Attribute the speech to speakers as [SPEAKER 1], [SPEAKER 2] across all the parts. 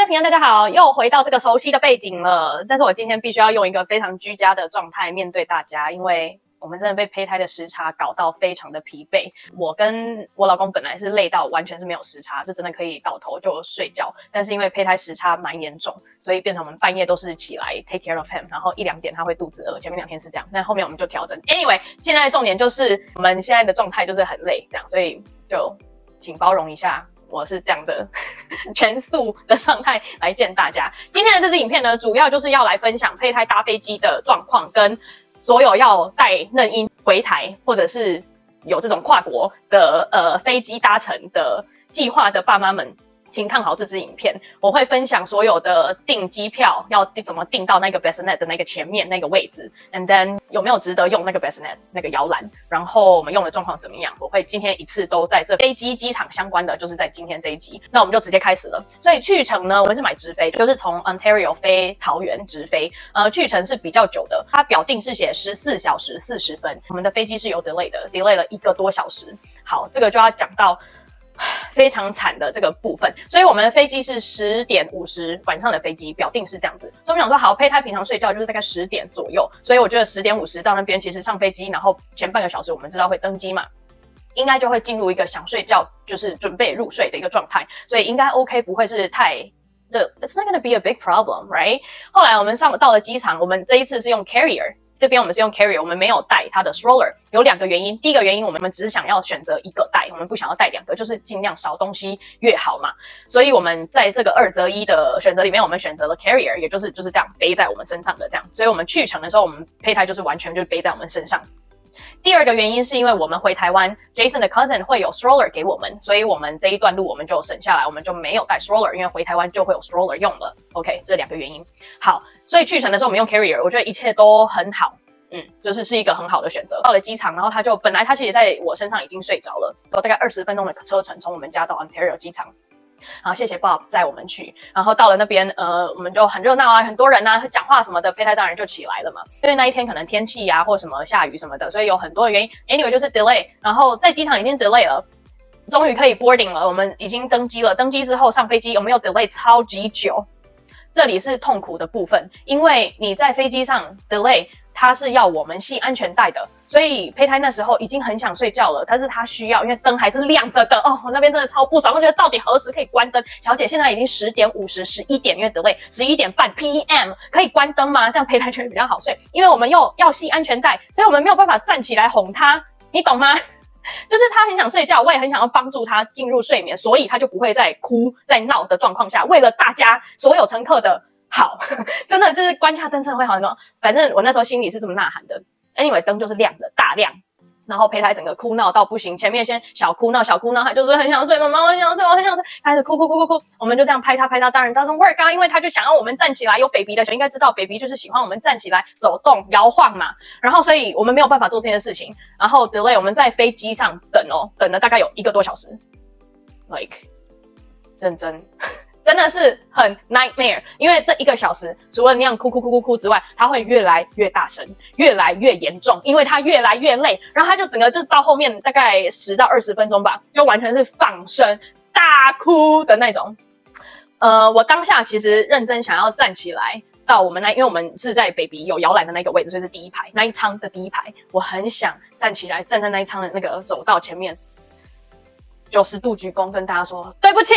[SPEAKER 1] 平安，大家好，又回到这个熟悉的背景了。但是我今天必须要用一个非常居家的状态面对大家，因为我们真的被胚胎的时差搞到非常的疲惫。我跟我老公本来是累到完全是没有时差，就真的可以倒头就睡觉。但是因为胚胎时差蛮严重，所以变成我们半夜都是起来 take care of him， 然后1、2点他会肚子饿。前面2天是这样，但后面我们就调整。Anyway， 现在的重点就是我们现在的状态就是很累，这样，所以就请包容一下。我是这样的全速的状态来见大家。今天的这支影片呢，主要就是要来分享胚胎搭飞机的状况，跟所有要带嫩婴回台或者是有这种跨国的飞机搭乘的计划的爸妈们，请看好这支影片。我会分享所有的订机票要怎么订到那个 bassinet 的那个前面那个位置 ，and then 有没有值得用那个 bassinet 那个摇篮，然后我们用的状况怎么样。我会今天一次都在这飞机机场相关的，就是在今天这一集。那我们就直接开始了。所以去程呢，我们是买直飞，就是从 Ontario 飞桃园直飞。去程是比较久的，它表定是写14小时40分，我们的飞机是有 delay 的 ，delay 了1个多小时。好，这个就要讲到非常惨的这个部分，所以我们的飞机是10点50晚上的飞机，表定是这样子。所以我们想说，好，胚胎平常睡觉就是大概10点左右，所以我觉得10点50到那边，其实上飞机，然后前半个小时我们知道会登机嘛，应该就会进入一个想睡觉，就是准备入睡的一个状态，所以应该 OK， 不会是太It's not gonna be a big problem, right？ 后来我们到了机场，我们这一次是用 carrier。这边我们是用 carrier， 我们没有带它的 stroller， 有2个原因。第一个原因，我们只是想要选择1个带，我们不想要带2个，就是尽量少东西越好嘛。所以我们在这个2择1的选择里面，我们选择了 carrier， 也就是这样背在我们身上的这样。所以我们去程的时候，我们胚胎就是完全就是背在我们身上。第二个原因是因为我们回台湾 ，Jason 的 cousin 会有 stroller 给我们，所以我们这一段路我们就省下来，我们就没有带 stroller， 因为回台湾就会有 stroller 用了。OK， 这2个原因。好，所以去程的时候我们用 carrier， 我觉得一切都很好。就是一个很好的选择。到了机场，然后本来他其实在我身上已经睡着了，有大概20分钟的车程从我们家到 Ontario 机场。然后谢谢 Bob 载我们去，然后到了那边，我们就很热闹啊，很多人啊，讲话什么的，胚胎当然就起来了嘛。因为那一天可能天气啊，或什么下雨什么的，所以有很多的原因。Anyway 就是 delay， 然后在机场已经 delay 了，终于可以 boarding 了，我们已经登机了。登机之后上飞机有没有 delay 超级久？这里是痛苦的部分，因为你在飞机上 delay。他是要我们系安全带的，所以胚胎那时候已经很想睡觉了，但是他需要，因为灯还是亮着的哦，我那边真的超不爽，我觉得到底何时可以关灯？小姐，现在已经10点50、11点，因为 delay 11点半 PM 可以关灯吗？这样胚胎就会比较好睡，因为我们又要系安全带，所以我们没有办法站起来哄他，你懂吗？就是他很想睡觉，我也很想要帮助他进入睡眠，所以他就不会在哭在闹的状况下，为了大家所有乘客的好，真的就是关下灯真的会好很多。反正我那时候心里是这么呐喊的。Anyway， 灯就是亮的，大亮。然后胚胎整个哭闹到不行，前面先小哭闹，他就是很想睡，妈妈我很想睡，我很想睡，开始哭，我们就这样拍他，当然 doesn't work 啊，因为他就想要我们站起来，有 baby 的应该知道 baby 就是喜欢我们站起来走动摇晃嘛，然后所以我们没有办法做这件事情，然后 delay 我们在飞机上等了大概有1个多小时 ，like 认真。真的是很 nightmare， 因为这1个小时除了那样哭之外，他会越来越大声，越来越严重，因为他越来越累，然后他就整个就到后面大概10到20分钟吧，就完全是放声大哭的那种。我当下其实认真想要站起来到我们因为我们是在 baby 有摇篮的那个位置，所以是第1排那一舱的第1排，我很想站起来站在那一舱的那个走道前面，90度鞠躬跟大家说对不起。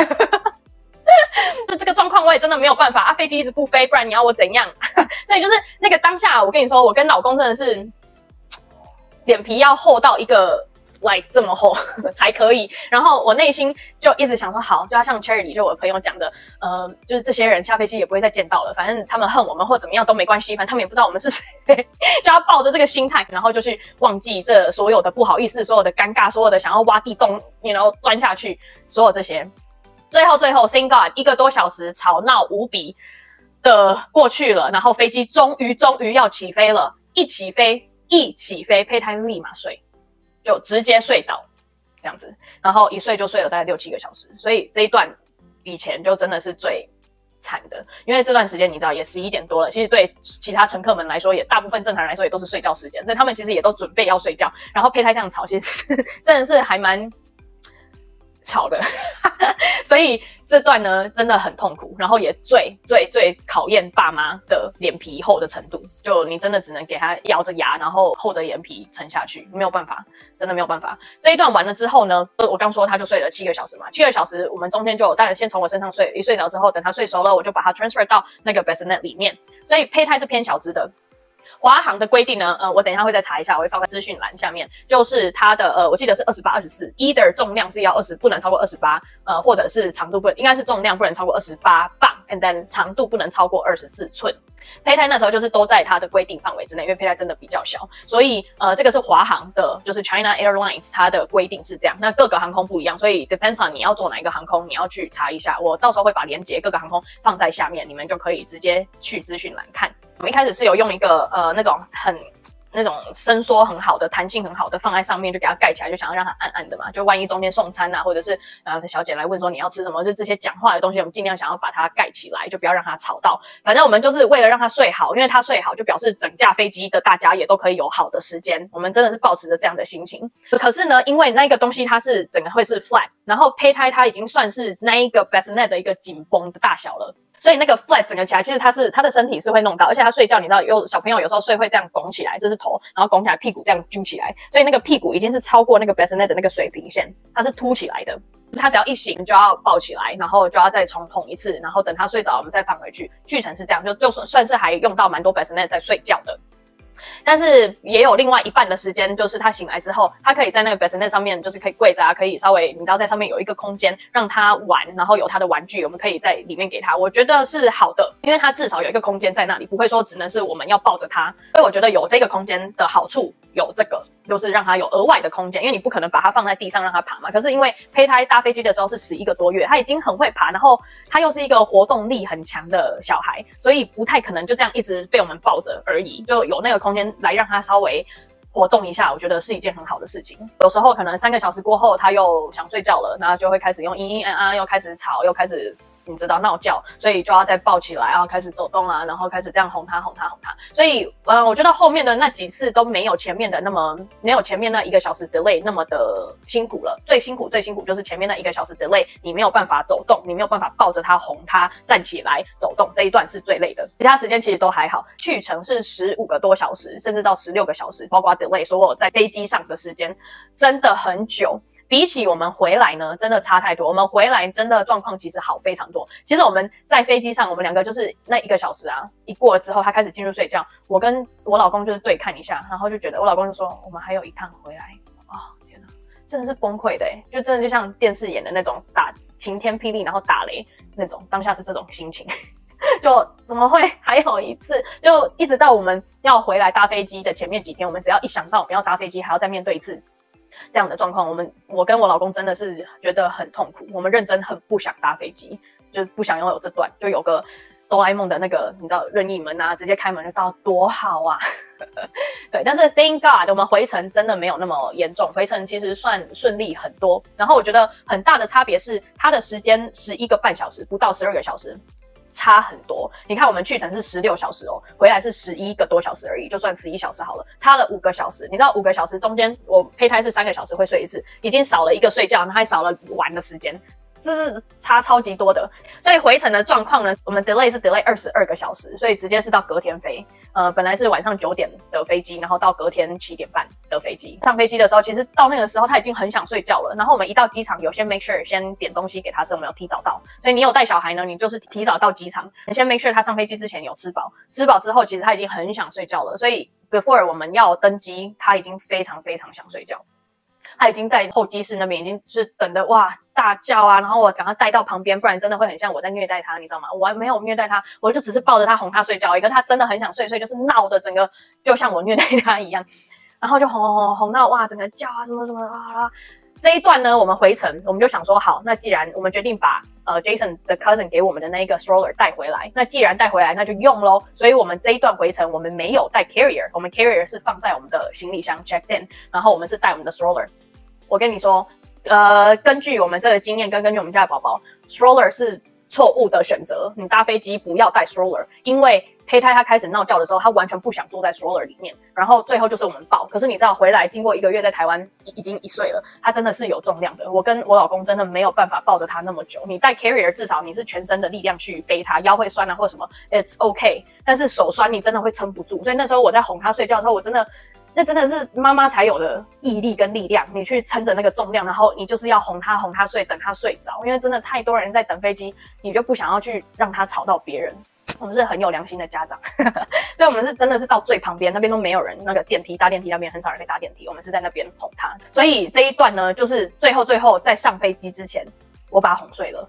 [SPEAKER 1] 这个状况我也真的没有办法啊，飞机一直不飞，不然你要我怎样？所以就是那个当下，我跟你说，我跟老公真的是脸皮要厚到一个这么厚才可以。然后我内心就一直想说，好，就要像 Charity 就我的朋友讲的，就是这些人下飞机也不会再见到了，反正他们恨我们或怎么样都没关系，反正他们也不知道我们是谁，就要抱着这个心态，然后就去忘记这所有的不好意思，所有的尴尬，所有的想要挖地洞，然后钻下去，所有这些。最后 ，Thank God， 1个多小时吵闹无比的过去了，然后飞机终于要起飞了，一起飞，胚胎立马睡，就直接睡倒，这样子，然后一睡就睡了大概6、7个小时，所以这一段以前就真的是最惨的，因为这段时间你知道也11点多了，其实对其他乘客们来说，也大部分正常人来说也都是睡觉时间，所以他们其实也都准备要睡觉，然后胚胎这样吵，其实真的是还蛮。 吵的，所以这段呢真的很痛苦，然后也最考验爸妈的脸皮厚的程度，就你真的只能给他咬着牙，然后厚着脸皮撑下去，没有办法，真的没有办法。这一段完了之后呢，我刚说他就睡了7个小时嘛，7个小时我们中间就有当然先从我身上睡，一睡着之后，等他睡熟了，我就把他 transfer 到那个 bassinet 里面，所以胚胎是偏小只的。华航的规定呢，我等一下会再查一下，我会放在资讯栏下面。就是它的我记得是28、24 ，either 重量是要20，不能超过28，或者是长度应该是重量不能超过28磅 ，and then 长度不能超过24寸。胚胎那时候就是都在它的规定范围之内，因为胚胎真的比较小，所以这个是华航的，就是 China Airlines 它的规定是这样。那各个航空不一样，所以 depends on 你要坐哪一个航空，你要去查一下。我到时候会把连结各个航空放在下面，你们就可以直接去资讯栏看。我们一开始是有用一个那种伸缩很好的、弹性很好的放在上面，就给它盖起来，就想要让它暗暗的嘛。就万一中间送餐啊，或者是小姐来问说你要吃什么，就这些讲话的东西，我们尽量想要把它盖起来，就不要让它吵到。反正我们就是为了让它睡好，因为它睡好就表示整架飞机的大家也都可以有好的时间。我们真的是抱持着这样的心情。可是呢，因为那个东西它是整个会是 flat， 然后胚胎它已经算是那一个 bassinet 的一个紧绷的大小了。所以那个 flat 整个起来，其实他的身体是会弄到，而且他睡觉，你知道，小朋友有时候睡会这样拱起来，这是头，然后拱起来，屁股这样揪起来，所以那个屁股已经是超过那个 bassinet 的那个水平线，它是凸起来的。他只要一醒就要抱起来，然后就要再重捅一次，然后等他睡着我们再放回去。剧程是这样，就算是还用到蛮多 bassinet 在睡觉的。但是也有另外一半的时间，就是他醒来之后，他可以在那个 bassinet 上面，就是可以跪着啊，可以稍微你知道在上面有一个空间让他玩，然后有他的玩具，我们可以在里面给他。我觉得是好的，因为他至少有一个空间在那里，不会说只能是我们要抱着他。所以我觉得有这个空间的好处有这个，就是让他有额外的空间，因为你不可能把他放在地上让他爬嘛。可是因为胚胎搭飞机的时候是11个多月，他已经很会爬，然后他又是一个活动力很强的小孩，所以不太可能就这样一直被我们抱着而已，就有那个空间来让他稍微活动一下，我觉得是一件很好的事情。有时候可能3个小时过后他又想睡觉了，然后就会开始用嘤嘤啊啊，又开始吵，又开始你知道闹觉，所以就要再抱起来，然后开始走动啊，然后开始这样哄他。所以我觉得后面的那几次都没有前面那1个小时 delay 那么的辛苦了。最辛苦就是前面那1个小时 delay， 你没有办法走动，你没有办法抱着他哄他站起来走动，这一段是最累的。其他时间其实都还好，去程是15个多小时，甚至到16个小时，包括 delay 所有在飞机上的时间真的很久。比起我们回来呢，真的差太多。我们回来真的状况其实好非常多。其实我们在飞机上，我们2个就是那1个小时啊，一过了之后，他开始进入睡觉，我跟我老公就是对看一下，然后就觉得我老公就说我们还有一趟回来。天哪，真的是崩溃的就真的就像电视演的那种打晴天霹雳然后打雷那种，当下是这种心情。就怎么会还有一次，就一直到我们要回来搭飞机的前面几天，我们只要一想到我们要搭飞机还要再面对一次这样的状况，我跟我老公真的是觉得很痛苦，我们认真很不想搭飞机，就不想拥有这段，就有个哆啦 A 梦的那个你知道任意门啊，直接开门就到，多好啊。对，但是 thank God 我们回程真的没有那么严重，回程其实算顺利很多。然后我觉得很大的差别是它的时间11个半小时，不到12个小时，差很多。你看我们去程是16小时回来是11个多小时而已，就算11小时好了，差了5个小时。你知道5个小时中间我胚胎是3个小时会睡一次，已经少了一个睡觉，还少了玩的时间，这是差超级多的。所以回程的状况呢，我们 delay 是 delay 22个小时，所以直接是到隔天飞。本来是晚上9点的飞机，然后到隔天7点半的飞机。上飞机的时候，其实到那个时候他已经很想睡觉了。然后我们一到机场，有先 make sure 先点东西给他吃，我们有提早到。所以你有带小孩呢，你就是提早到机场，你先 make sure 他上飞机之前有吃饱，吃饱之后其实他已经很想睡觉了。所以 before 我们要登机，他已经非常非常想睡觉。他已经在候机室那边已经是等的哇大叫啊，然后我赶快带到旁边，不然真的会很像我在虐待他，你知道吗？我还没有虐待他，我就只是抱着他哄他睡觉而已，可是他真的很想睡，所以就是闹的整个就像我虐待他一样，然后就哄到哇整个叫啊什么啊。这一段呢，我们回程我们就想说好，那既然我们决定把Jason 的 cousin 给我们的那个 stroller 带回来，那既然带回来那就用咯。所以我们这一段回程我们没有带 carrier， 我们 carrier 是放在我们的行李箱 checked in， 然后我们是带我们的 stroller。我跟你说，根据我们这个经验跟根据我们家的宝宝 ，stroller 是错误的选择，你搭飞机不要带 stroller， 因为胚胎它开始闹叫的时候，它完全不想坐在 stroller 里面，然后最后就是我们抱。可是你知道回来经过1个月在台湾已经1岁了，它真的是有重量的。我跟我老公真的没有办法抱着它那么久。你带 carrier 至少你是全身的力量去背它，腰会酸啊或者什么 ，it's okay。但是手酸你真的会撑不住。所以那时候我在哄它睡觉的时候，那真的是妈妈才有的毅力跟力量，你去撑着那个重量，然后你就是要哄它睡，等它睡着。因为真的太多人在等飞机，你就不想要去让它吵到别人。我们是很有良心的家长，所以我们是真的是到最旁边那边都没有人，那个搭电梯那边很少人在搭电梯，我们是在那边哄他。所以这一段呢，就是最后在上飞机之前，我把他哄睡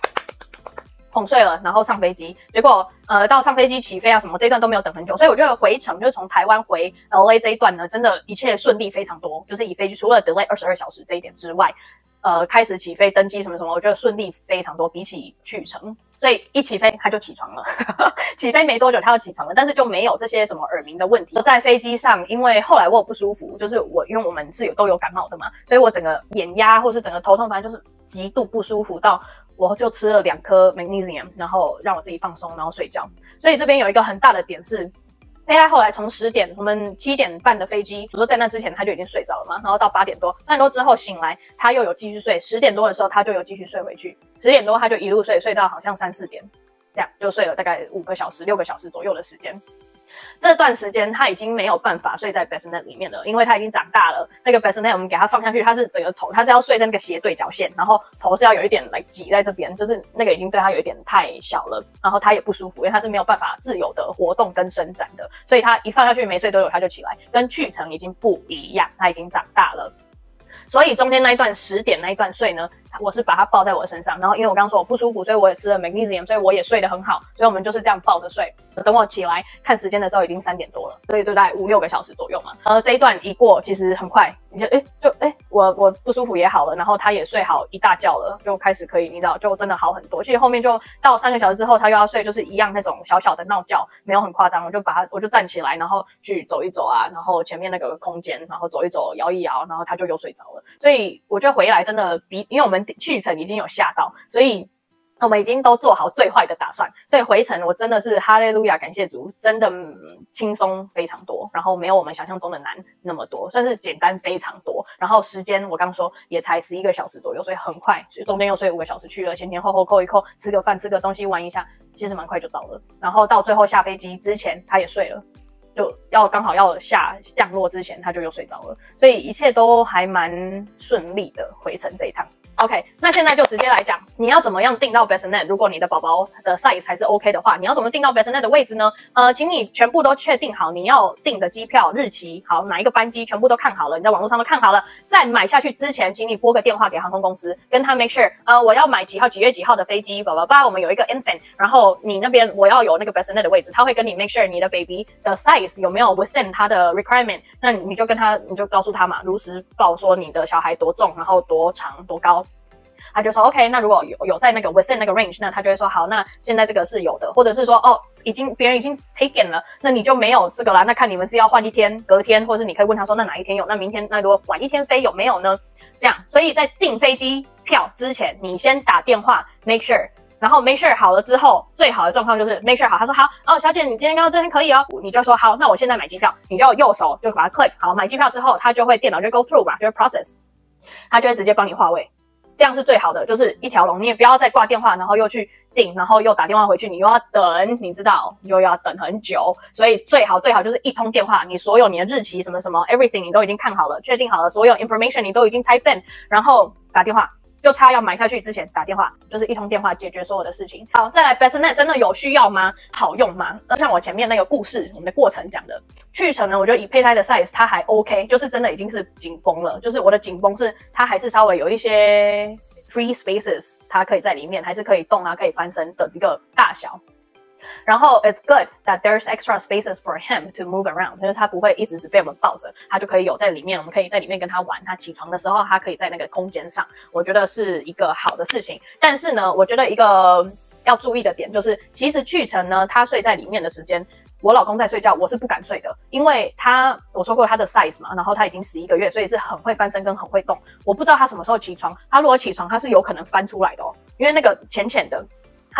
[SPEAKER 1] 了，然后上飞机，结果到上飞机起飞啊什么这一段都没有等很久，所以我觉得回程就是从台湾回 LA 这一段呢，真的一切顺利非常多，就是以飞机除了 delay 22小时这一点之外，开始起飞登机什么什么，我觉得顺利非常多，比起去程。所以一起飞他就起床了，起飞没多久他就起床了，但是就没有这些什么耳鸣的问题。在飞机上，因为后来我有不舒服，就是因为我们是都有感冒的嘛，所以我整个眼压或是整个头痛，反正就是极度不舒服到我就吃了2颗 magnesium， 然后让我自己放松，然后睡觉。所以这边有一个很大的点是，胚胎后来从10点，我们7点半的飞机，我说在那之前他就已经睡着了嘛，然后到8点多之后醒来，他又有继续睡，10点多的时候他就有继续睡回去，10点多他就一路睡到好像3、4点，这样就睡了大概5个小时、6个小时左右的时间。这段时间他已经没有办法睡在 bassinet 里面了，因为他已经长大了。那个 bassinet 我们给他放下去，他是整个头，他是要睡在那个斜对角线，然后头是要有一点来挤在这边，就是那个已经对他有一点太小了，然后他也不舒服，因为他是没有办法自由的活动跟伸展的，所以他一放下去没睡多久他就起来，跟去程已经不一样，他已经长大了。所以中间那一段10点那一段睡呢，我是把它抱在我的身上，然后因为我刚刚说我不舒服，所以我也吃了 magnesium， 所以我也睡得很好，所以我们就是这样抱着睡。等我起来看时间的时候已经3点多了，所以就大概5、6个小时左右嘛。这一段一过，其实很快，你就我不舒服也好了，然后他也睡好一大觉了，就开始可以，你知道，就真的好很多。其实后面就到3个小时之后，他又要睡，就是一样那种小小的闹觉，没有很夸张，我就站起来，然后去走一走啊，然后前面那个空间，然后走一走，摇一摇，然后他就又睡着了。所以我觉得回来真的因为我们去程已经有吓到，所以我们已经都做好最坏的打算，所以回程我真的是哈利路亚，感谢主，真的轻松非常多，然后没有我们想象中的难那么多，算是简单非常多。然后时间我刚说也才11个小时左右，所以很快，所以中间又睡5个小时去了，前后扣一扣，吃个饭吃个东西玩一下，其实蛮快就到了。然后到最后下飞机之前他也睡了，就刚好要降落之前他就又睡着了，所以一切都还蛮顺利的回程这一趟。OK， 那现在就直接来讲，你要怎么样订到 bassinet？ 如果你的宝宝的 size 还是 OK 的话，你要怎么订到 bassinet 的位置呢？请你全部都确定好你要订的机票日期，好哪一个班机全部都看好了，你在网络上都看好了，在买下去之前，请你拨个电话给航空公司，跟他 make sure， 我要买几月几号的飞机，我们有一个 infant， 然后你那边我要有那个 bassinet 的位置，他会跟你 make sure 你的 baby 的 size 有没有 within 他的 requirement， 那你就告诉他嘛，如实报说你的小孩多重，然后多长多高。他就说 OK， 那如果有在那个 within 那个 range， 那他就会说好，那现在这个是有的，或者是说别人已经 taken 了，那你就没有这个啦，那看你们是要换一天、隔天，或者是你可以问他说那哪一天有，那明天那如果晚一天飞有没有呢？这样，所以在订飞机票之前，你先打电话 make sure。然后 make sure 好了之后，最好的状况就是 make sure 好，他说好小姐，你今天刚刚这天可以哦，你就说好，那我现在买机票，你就右手就把它 click 好，买机票之后，他就会电脑就 go through 嘛，就会 process， 他就会直接帮你划位。这样是最好的，就是一条龙，你也不要再挂电话，然后又去订，然后又打电话回去，你又要等，你知道，又要等很久，所以最好就是一通电话，你所有你的日期什么 everything 你都已经看好了，确定好了，所有 information 你都已经type in， 然后打电话。就差要买下去之前打电话，就是一通电话解决所有的事情。好，再来 bassinet 真的有需要吗？好用吗？像我前面那个故事，我们的过程讲的，去程呢，我觉得以胚胎的 size 它还 OK， 就是真的已经是紧绷了，就是我的紧绷是它还是稍微有一些 free spaces， 它可以在里面，还是可以动啊，可以翻身的一个大小。然后 it's good that there's extra spaces for him to move around， 就是他不会一直只被我们抱着，他就可以有在里面，我们可以在里面跟他玩，他起床的时候他可以在那个空间上，我觉得是一个好的事情。但是呢，我觉得一个要注意的点就是，其实去程呢，他睡在里面的时间，我老公在睡觉，我是不敢睡的，因为我说过他的 size 嘛，然后他已经11个月，所以是很会翻身跟很会动，我不知道他什么时候起床，他如果起床他是有可能翻出来的哦，因为那个浅浅的。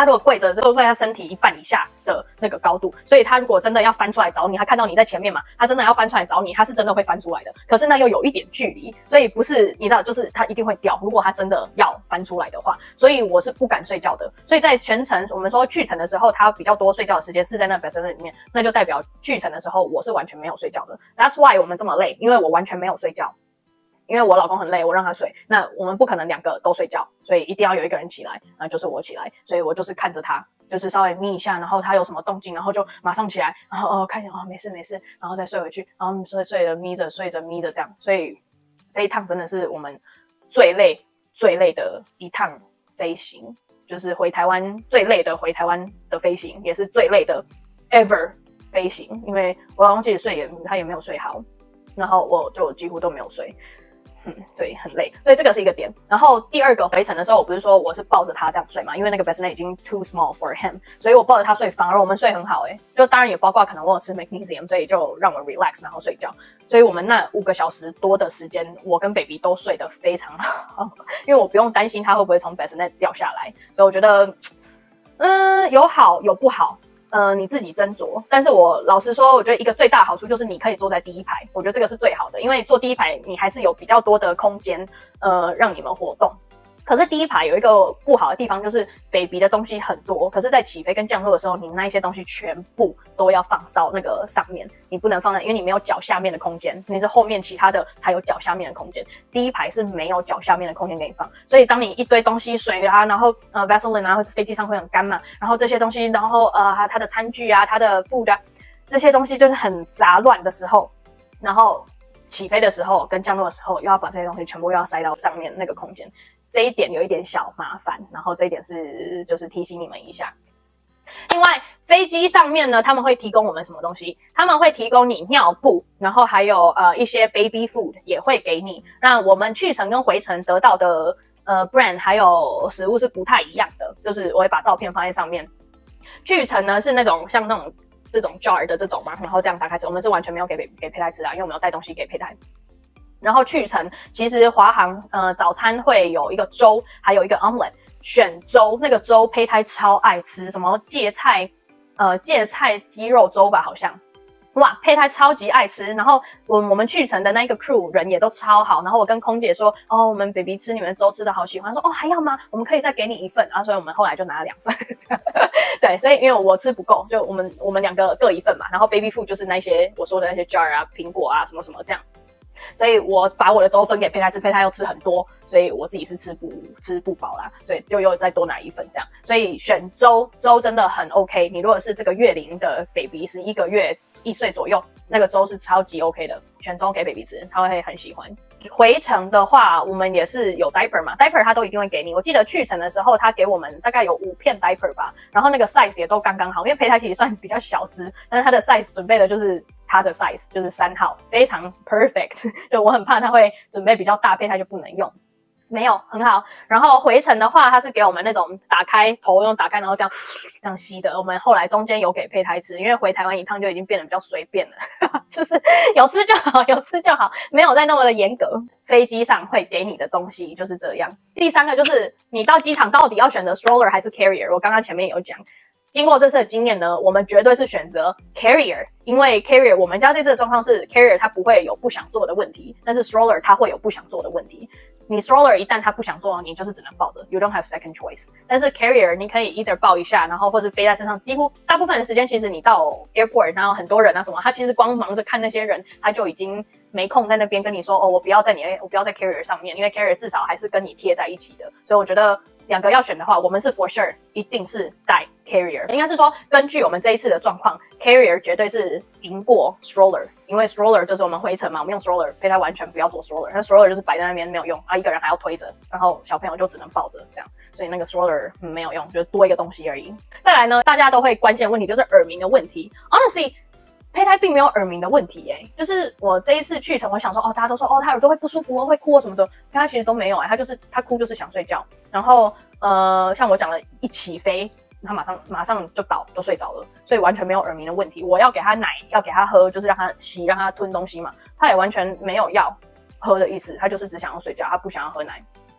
[SPEAKER 1] 他如果跪着都在他身体一半以下的那个高度，所以他如果真的要翻出来找你，他看到你在前面嘛，他真的要翻出来找你，他是真的会翻出来的。可是那又有一点距离，所以不是你知道，就是他一定会掉。如果他真的要翻出来的话，所以我是不敢睡觉的。所以在全程我们说去程的时候，他比较多睡觉的时间是在那 bassinet 里面，那就代表去程的时候我是完全没有睡觉的。That's why 我们这么累，因为我完全没有睡觉。因为我老公很累，我让他睡，那我们不可能2个都睡觉，所以一定要有一个人起来，那就是我起来，所以我就是看着他，就是稍微眯一下，然后他有什么动静，然后就马上起来，然后看一下没事没事，然后再睡回去，然后睡着眯着睡着眯着这样，所以这一趟真的是我们最累的一趟飞行，就是回台湾最累的回台湾的飞行，也是最累的 ever 飞行，因为我老公其实他也没有睡好，然后我就几乎都没有睡。所以很累，所以这个是一个点。然后第二个回程的时候，我不是说我是抱着他这样睡嘛，因为那个 bassinet 已经 too small for him， 所以我抱着他睡，反而我们睡很好就当然也包括可能我有吃 magnesium， 所以就让我 relax 然后睡觉。所以我们那5个小时多的时间，我跟 baby 都睡得非常好，因为我不用担心他会不会从 bassinet 掉下来。所以我觉得，有好有不好。你自己斟酌，但是我老实说，我觉得一个最大的好处就是你可以坐在第一排，我觉得这个是最好的，因为坐第一排你还是有比较多的空间，让你们活动。可是第一排有一个不好的地方，就是 baby 的东西很多，可是在起飞跟降落的时候，你那一些东西全部都要放到那个上面，你不能放在，因为你没有脚下面的空间，你是后面其他的才有脚下面的空间，第一排是没有脚下面的空间给你放，所以当你一堆东西水啊，然后Vaseline 啊，飞机上会很干嘛，然后这些东西，然后它的餐具啊，它的 food 啊，这些东西就是很杂乱的时候，然后起飞的时候跟降落的时候，又要把这些东西全部要塞到上面那个空间。这一点有一点小麻烦，然后这一点就是提醒你们一下。另外，飞机上面呢，他们会提供我们什么东西？他们会提供你尿布，然后还有一些 baby food 也会给你。那我们去程跟回程得到的brand 还有食物是不太一样的，就是我会把照片放在上面。去程呢是那种像那种这种 jar 的这种嘛，然后这样打开吃，我们是完全没有给胚胎吃啊，因为我们有带东西给胚胎。然后去程其实华航早餐会有一个粥，还有一个 omelet， 选粥，那个粥胚胎超爱吃，什么芥菜鸡肉粥吧好像。哇，胚胎超级爱吃，然后我们去程的那个 crew 人也都超好，然后我跟空姐说，我们 baby 吃你们的粥吃的好喜欢，说还要吗？我们可以再给你1份，然后所以我们后来就拿了2份，对，所以因为我吃不够，就我们2个各1份嘛，然后 baby food 就是那些我说的那些 jar 啊、苹果啊什么什么这样。所以我把我的粥分给胚胎吃，胚胎又吃很多，所以我自己是吃不饱啦，所以就又再多拿1份这样。所以选粥真的很 OK。你如果是这个月龄的 baby 是1个月1岁左右，那个粥是超级 OK 的，选粥给 baby 吃，他会很喜欢。回程的话，我们也是有 diaper 嘛 ，diaper 他都一定会给你。我记得去程的时候，他给我们大概有5片 diaper 吧，然后那个 size 也都刚刚好，因为胚胎其实算比较小只，但是他的 size 准备的就是它的 size， 就是3号，非常 perfect。就我很怕他会准备比较大，胚胎就不能用。没有，很好。然后回程的话，他是给我们那种打开头用打开，然后这样吸的。我们后来中间有给胚胎吃，因为回台湾一趟就已经变得比较随便了，就是有吃就好，有吃就好，没有再那么的严格。飞机上会给你的东西就是这样。第3个就是你到机场到底要选择 stroller 还是 carrier， 我刚刚前面有讲。经过这次的经验呢，我们绝对是选择 carrier， 因为 carrier 我们家这次的状况是 carrier 它不会有不想做的问题，但是 stroller 它会有不想做的问题。你 stroller 一旦它不想做，你就是只能抱着 ，you don't have second choice。但是 carrier 你可以 either 抱一下，然后或者背在身上，几乎大部分的时间，其实你到 airport， 然后很多人啊什么，他其实光忙着看那些人，他就已经没空在那边跟你说，我不要在 carrier 上面，因为 carrier 至少还是跟你贴在一起的，所以我觉得。2个要选的话，我们是 for sure 一定是带 carrier。应该是说，根据我们这一次的状况 ，carrier 绝对是赢过 stroller， 因为 stroller 就是我们回程嘛，我们用 stroller， 胚胎完全不要做 stroller， 那 stroller 就是摆在那边没有用啊，一个人还要推着，然后小朋友就只能抱着这样，所以那个 stroller没有用，就是多一个东西而已。再来呢，大家都会关心的问题就是耳鸣的问题 ，honestly。胚胎并没有耳鸣的问题就是我这一次去程，我想说大家都说他耳朵会不舒服会哭什么的，胚胎其实都没有他哭就是想睡觉，然后像我讲的一起飞，他马上就倒就睡着了，所以完全没有耳鸣的问题。我要给他奶要给他喝，就是让他吸让他吞东西嘛，他也完全没有要喝的意思，他就是只想要睡觉，他不想要喝奶。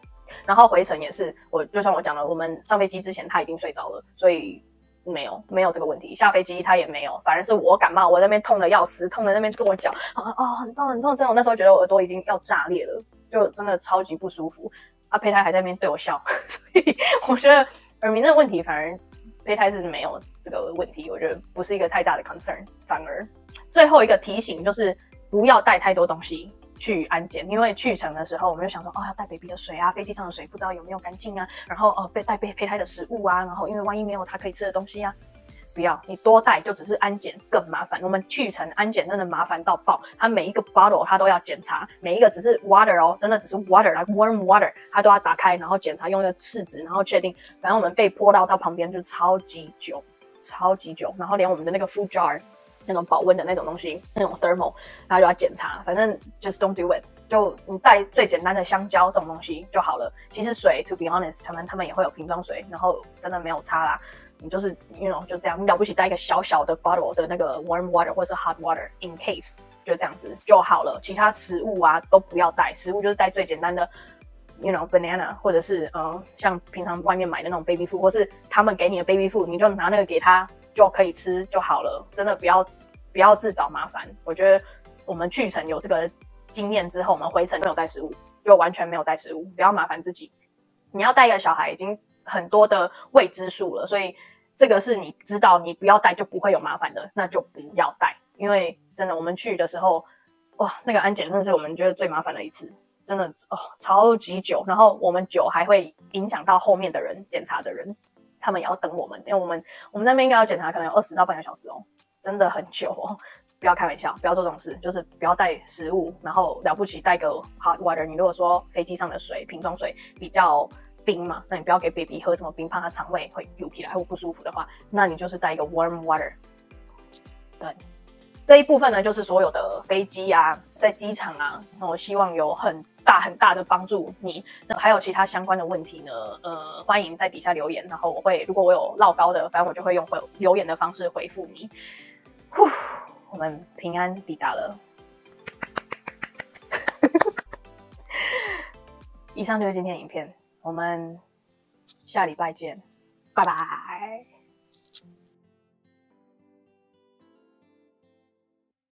[SPEAKER 1] 然后回程也是，就像我讲了，我们上飞机之前他已经睡着了，所以没有这个问题。下飞机他也没有，反而是我感冒，我在那边痛得要死，痛的那边跟我讲很痛很痛，真的，我那时候觉得我耳朵已经要炸裂了，就真的超级不舒服。胚胎还在那边对我笑，所以我觉得耳鸣的问题反而胚胎是没有这个问题，我觉得不是一个太大的 concern。反而最后一个提醒就是不要带太多东西去安检，因为去程的时候我们就想说要带 baby 的水啊，飞机上的水不知道有没有干净啊，然后带胚胎的食物啊，然后因为万一没有他可以吃的东西啊。不要，你多带就只是安检更麻烦。我们去程安检真的麻烦到爆，它每一个 bottle 它都要检查，每一个只是 water 真的只是 water，like warm water， 它都要打开，然后检查，用一个试纸，然后确定。反正我们被泼到旁边就超级久，超级久。然后连我们的那个 food jar， 那种保温的那种东西，那种 thermal， 然后就要检查。反正 just don't do it， 就你带最简单的香蕉这种东西就好了。其实水 to be honest， 他们也会有瓶装水，然后真的没有差啦。你就是就这样，你了不起带一个小小的 bottle 的那个 warm water 或者是 hot water in case， 就这样子就好了。其他食物啊都不要带，食物就是带最简单的banana， 或者是像平常外面买的那种 baby food， 或是他们给你的 baby food， 你就拿那个给他就可以吃就好了。真的不要自找麻烦。我觉得我们去程有这个经验之后，我们回程没有带食物，就完全没有带食物，不要麻烦自己。你要带一个小孩已经很多的未知数了，所以这个是你知道你不要带就不会有麻烦的，那就不要带。因为真的我们去的时候，哇，那个安检真的是我们觉得最麻烦的一次，真的超级久。然后我们久还会影响到后面的人，检查的人，他们也要等我们，因为我们那边应该要检查可能有20到半个小时真的很久不要开玩笑，不要做这种事，就是不要带食物，然后了不起带个 hot water。你如果说飞机上的水，瓶装水比较冰嘛，那你不要给 baby 喝这么冰，怕他肠胃会扭起来会不舒服的话，那你就是带一个 warm water。对，这一部分呢，就是所有的飞机啊，在机场啊，我希望有很大的帮助你。那还有其他相关的问题呢，欢迎在底下留言，然后如果我有落高的，反正我就会用留言的方式回复你。我们平安抵达了。以上就是今天的影片，我们下礼拜见，拜拜。